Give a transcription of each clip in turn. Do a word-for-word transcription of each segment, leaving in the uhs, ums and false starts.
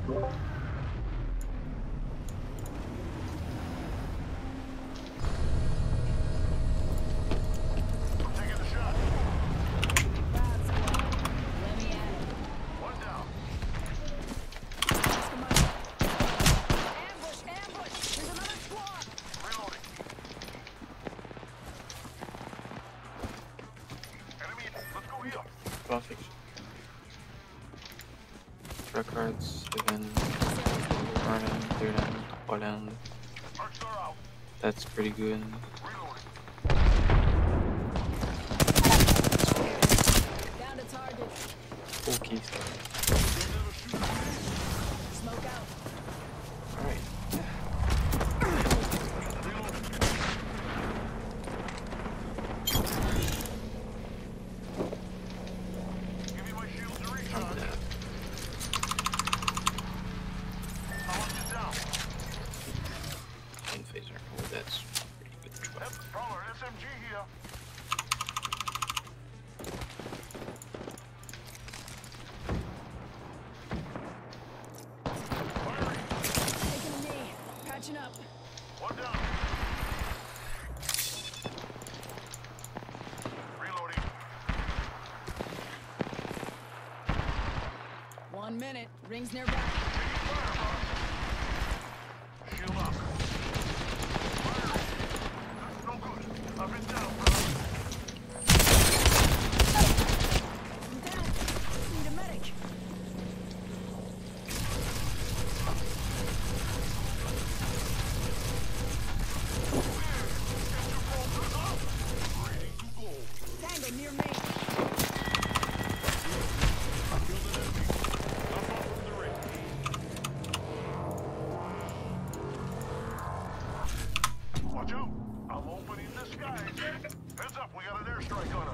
Graphics. Records, even running, through them, Poland. That's pretty good. Down to target. Okay, Smoke out. alright. Up. One down. Reloading. One minute. Rings nearby. Shield up. Fire. That's no good. I've been down, bro. I'm down. Need a medic. Near me. Watch out! I'm opening the skies. Heads up, we got an airstrike on us.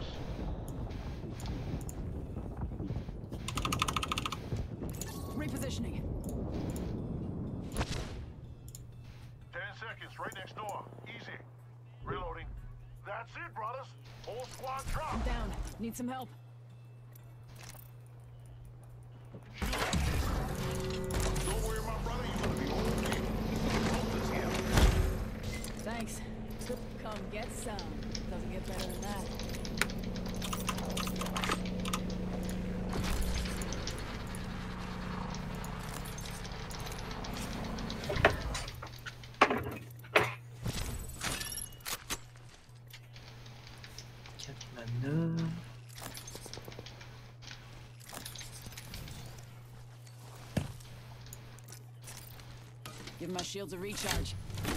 Repositioning. Ten seconds, right next door. Easy. Reloading. That's it, brothers. Whole squad drop. I'm down. Need some help. Don't worry, my brother. You're gonna be okay. Help us here. Thanks. Come get some. Doesn't get better than that. Give my shields a recharge.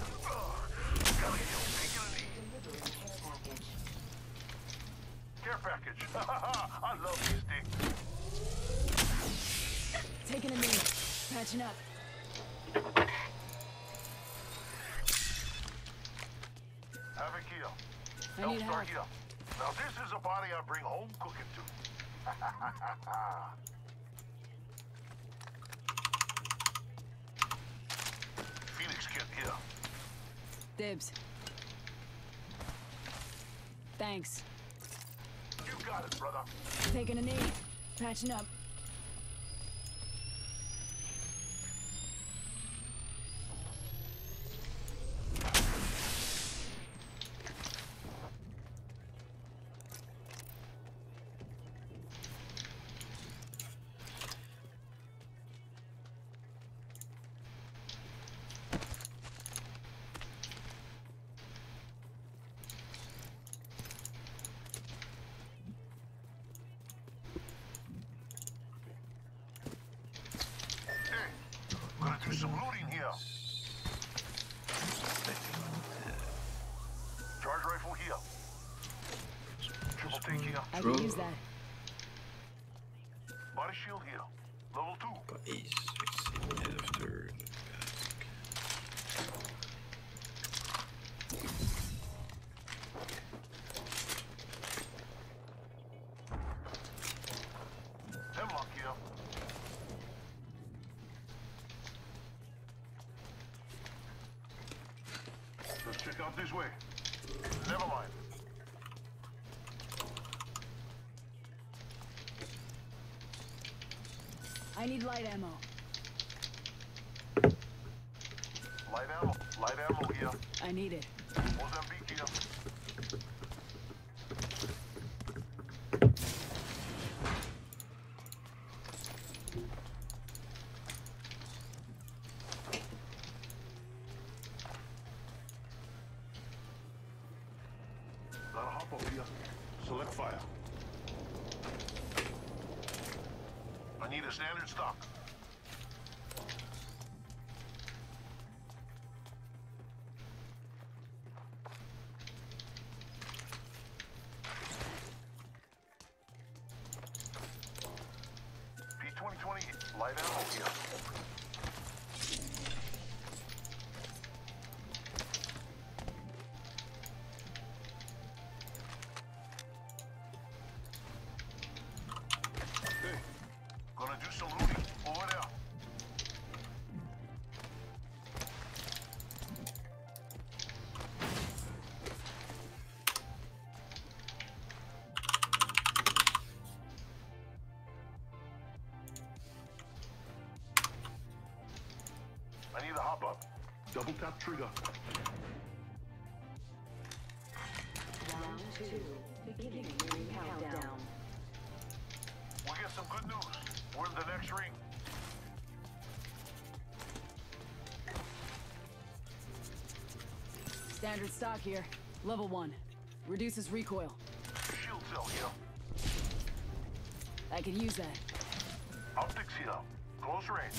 Care package. I love these things. Taking a knee. Patching up. Havoc here. I need help. Hellstar here. Now this is a body I bring home cooking to. Phoenix kid here. Dibs. Thanks. You got it, brother. Taking a knee. Patching up. Do some looting here. Charge rifle here. Triple take here. I can use that. Body shield here. Level two. But he's fixing it after. Hemlock here. Let's check out this way. Never mind. I need light ammo. Light ammo here. I need it. Mozambique here. Got a hop up here. Select fire. I need a standard stock. P twenty twenty light ammo here. Hey, gonna do some looting over there. I need a hop up. Double tap trigger. Round two, beginning ring countdown. We get some good news. We're in the next ring. Standard stock here. Level one. Reduces recoil. Shield cell here. I could use that. Optics here. Close range.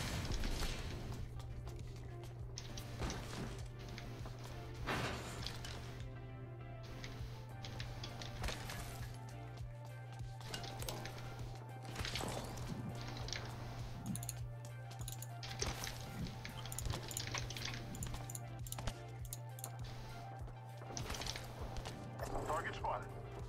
Target spotted.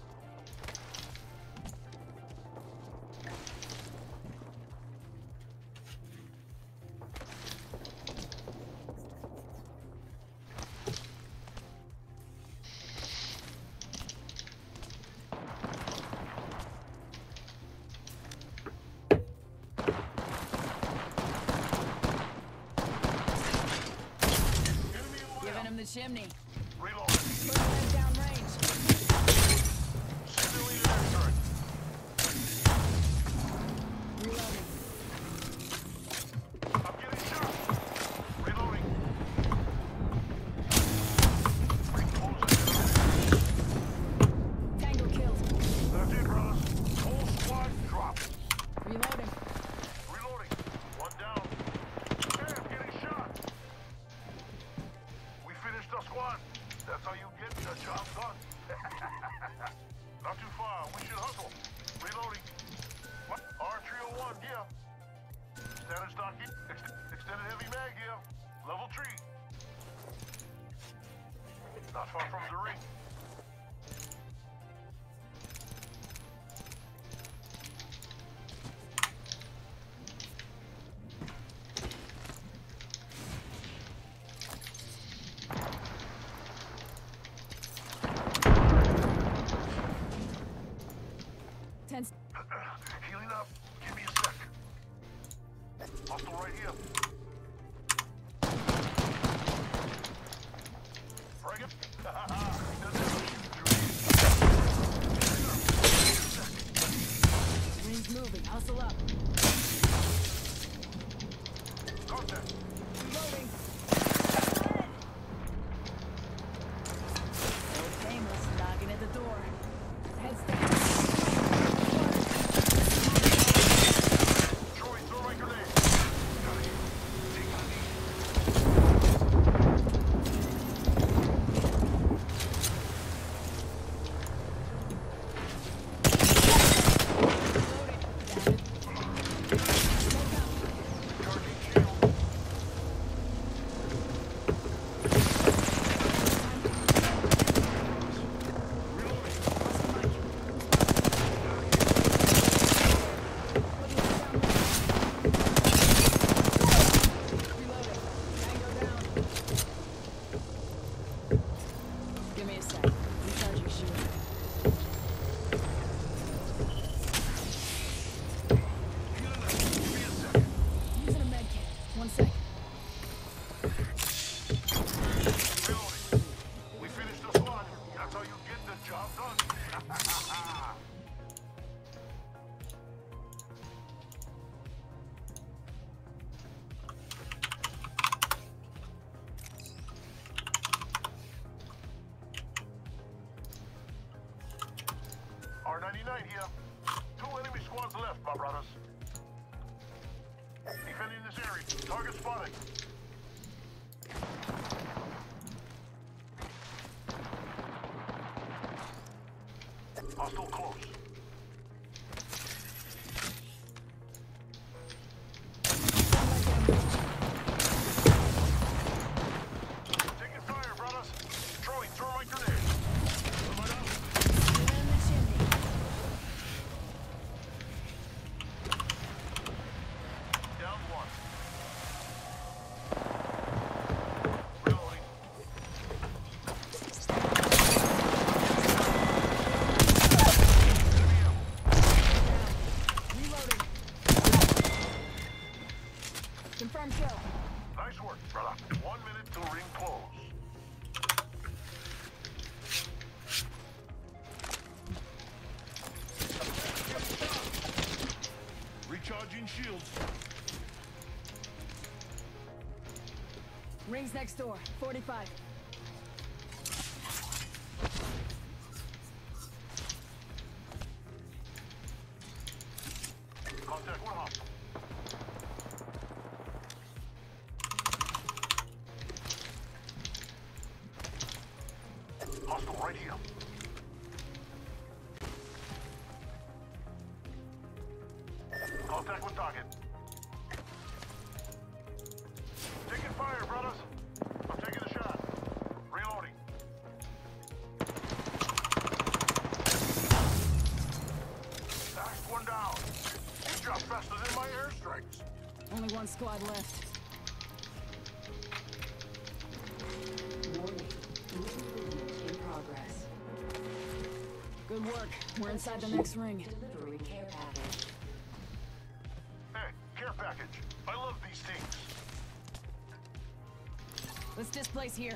Giving him the chimney. Reload. Put him down range. Simulated air turret. Reloading. I'm getting shot. Reloading. Tango killed. That's it, brothers. Whole squad dropped. Reloading. Reloading. One down. Hey, I'm getting shot. We finished the squad. That's how you get the job done. Not too far. We should hustle. Reloading. R three oh one, yeah. Standard stock here. Ex extended heavy mag here. Level three. Not far from the ring. Ten. Healing up. Give me a sec. Hostile right here. Bring it. Ring's moving. Hustle up. Contact. Reloading. Old Painless knocking at the door. Heads down. Troy, throw my grenade. Got it. Take my knee. Charging shield. my brothers. Defending this area. Target spotted. Hostile close. Taking fire, brothers. Throwing thermite grenade. Coming up. Get in the chimney. Down one. Reloading. Reloading. Confirm kill. Nice work, brother. One minute till ring close. Recharging shields. Rings next door. forty-five. Contact with hostile. Hostile right here. Contact with target. Taking fire, brothers. I'm taking the shot. Reloading. Last one down. You drop faster than my airstrikes. Only one squad left. Warning. Movement in progress. Good work. We're inside the next ring. Delivery care package. Hey, care package. I love these things. Let's displace here.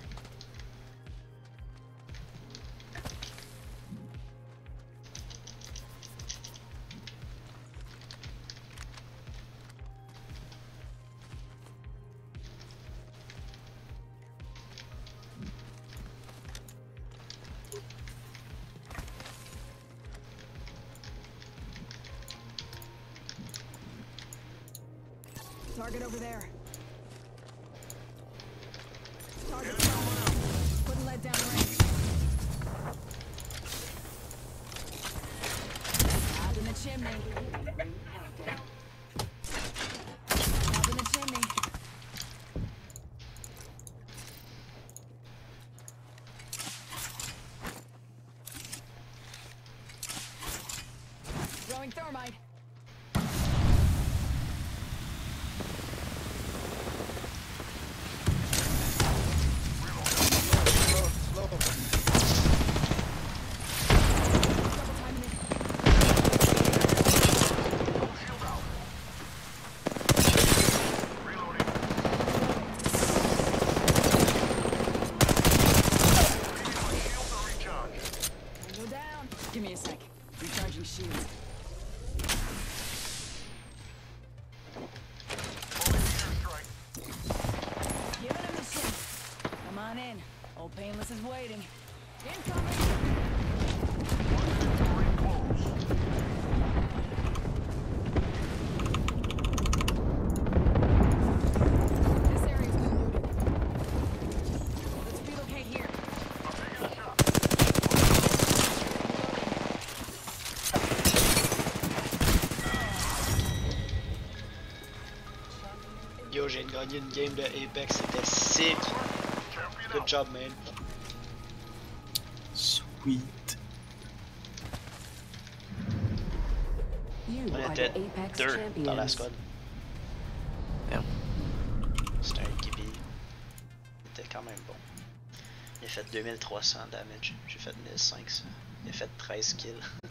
Target over there. Target down. Putting lead down range. Out in the chimney. Ring countdown. Out in the chimney. Throwing thermite. Double timing it. Shield out. Reloading. Needing my shield to recharge. Go down. Give me a sec. Recharging shields. Holding the airstrike. Giving him the shit. Come on in. Old Painless is waiting. Incoming. One minute till ring close. This area's been looted. Let's relocate here. I'm taking a shot. Yo, j'ai gagné une game de Apex, c'était sick. Champion Good out. job, man. Sweet. You On are était the Apex deux dans la champions. squad. Yeah. C'était un Gibi. Il était quand même bon. Il a fait deux mille trois cents damage. J'ai fait mille cinq cents. Il a fait treize kills.